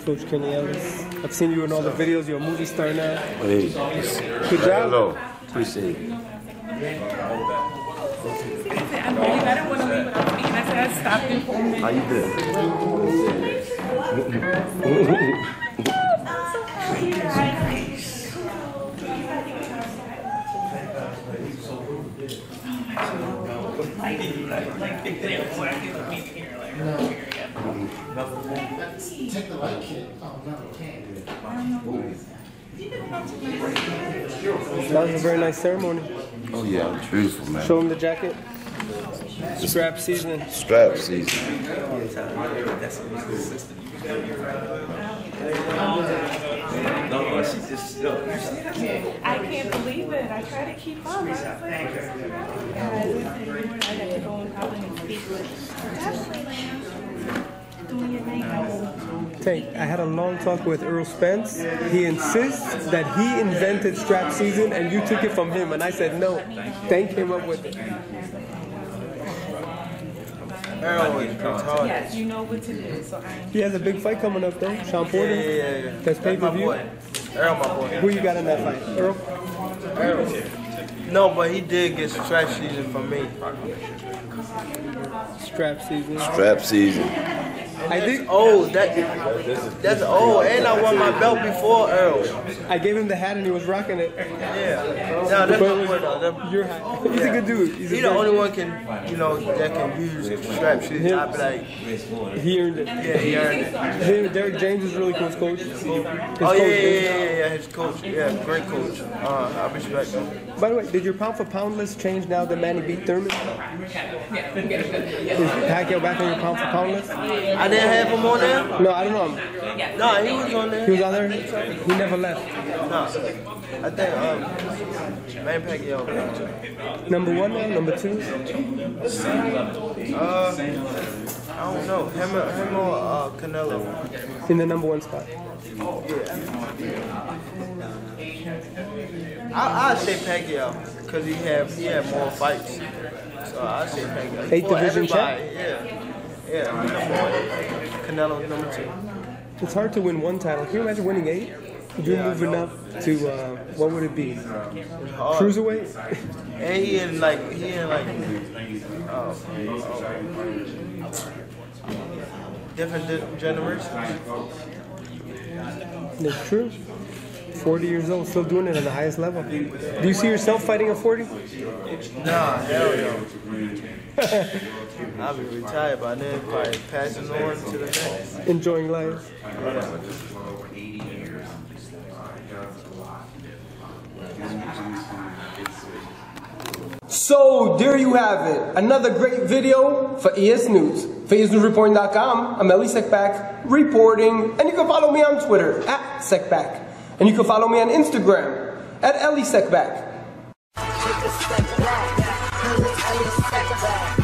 Coach Kenny Ellis. I've seen you in all the videos. You're a movie star now. Hey. Good job. Hello. Appreciate it. I didn't want to leave without speaking. I said I stopped in for a minute. How you doing? Take the light kit. Oh, no, can't. That was a very nice ceremony. Oh yeah, beautiful, man. Show him the jacket. Strap season. Strap season. I can't believe it. I try to keep up. I got to go and call and speak with. Doing your makeup. Tank, I had a long talk with Errol Spence. He insists that he invented strap season and you took it from him. And I said, no, Tank came up with it. Errol is retarded. Yes, you know what to do. So He has a big fight coming up though. Sean Porter. Yeah. That's pay-per-view. Errol, my boy. Who you got in that fight? Errol? Errol. No, but he did get strap season from me. Strap season. Strap season. I think old. That's old. And I won my belt before Errol. I gave him the hat and he was rocking it. Yeah. No, that's my boy though. Your hat. He's a good dude. He's the only one that can use strap season. I'd be like, he earned it. yeah, he earned it. Derek James is really cool coach. His Oh yeah, his coach. Yeah, great coach. I respect him. By the way, did your pound for pound list change now that Manny beat Thurman? Is Pacquiao back on your pound for pound list? I didn't have him on there? No, I don't know. No, he was on there. He was on there? He never left. No. I think Man Pacquiao. Number one now? Number two? I don't know. Him or Canelo. In the number one spot. I'd say Pacquiao because he had more fights. So I'd say Pacquiao. 8th division champ? Yeah. Canelo number 2. It's hard to win one title. Can you imagine winning 8? You're moving up to what would it be? Cruiserweight? And he in like different generations. That's true. 40 years old, still doing it at the highest level. Do you see yourself fighting at 40? Nah, hell no. I'll be retired by then, probably passing on to the next. Enjoying life. So, there you have it. Another great video for EsNews. For EsNewsReporting.com, I'm Elie Seckbach reporting. And you can follow me on Twitter, @Seckbach. And you can follow me on Instagram, @Elie Seckbach.